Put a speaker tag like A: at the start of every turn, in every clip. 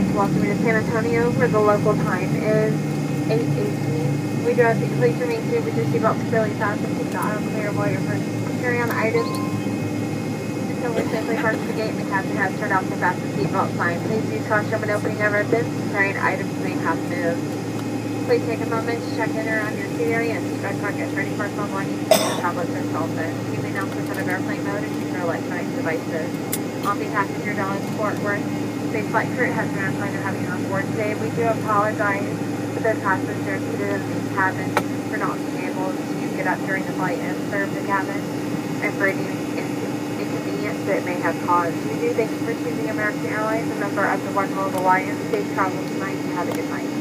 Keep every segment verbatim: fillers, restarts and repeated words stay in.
A: like to welcome you to San Antonio, where the local time is eight eighteen. We do ask that you please remain seated with your seatbelt securely fastened. Keep the aisle clear while you're carrying on items until we're safely parked at the gate and the captain has turned off the fasten seatbelt sign. Please use caution when opening ever this. Carrying items may have moved. Please take a moment to check in around your seat area and seat back pockets ready for phone line using your tablets or cell phones. You may now switch out of airplane mode and use your electronic devices. On behalf of your Dallas Fort Worth Space Flight crew, it has been our pleasure having you on board today. We do apologize to the passengers seated in the cabin for not being able to get up during the flight and serve the cabin, and for any inconvenience that it may have caused. We do thank you for choosing American Airlines, a member of the One World Alliance. Safe travel tonight and have a good night.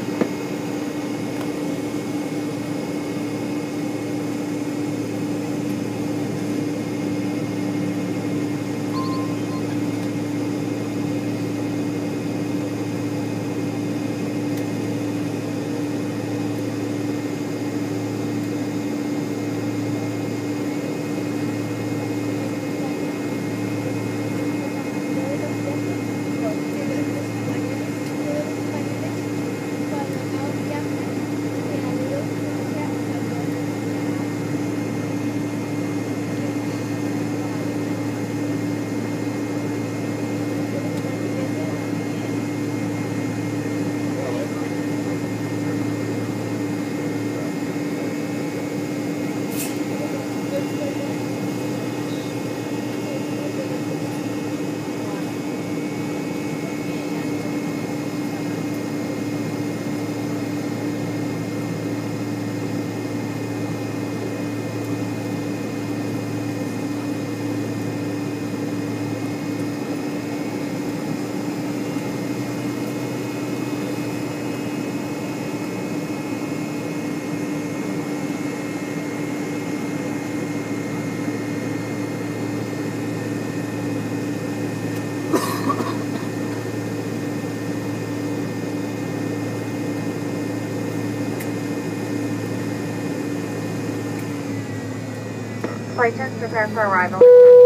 A: Flight attendants, prepare for arrival.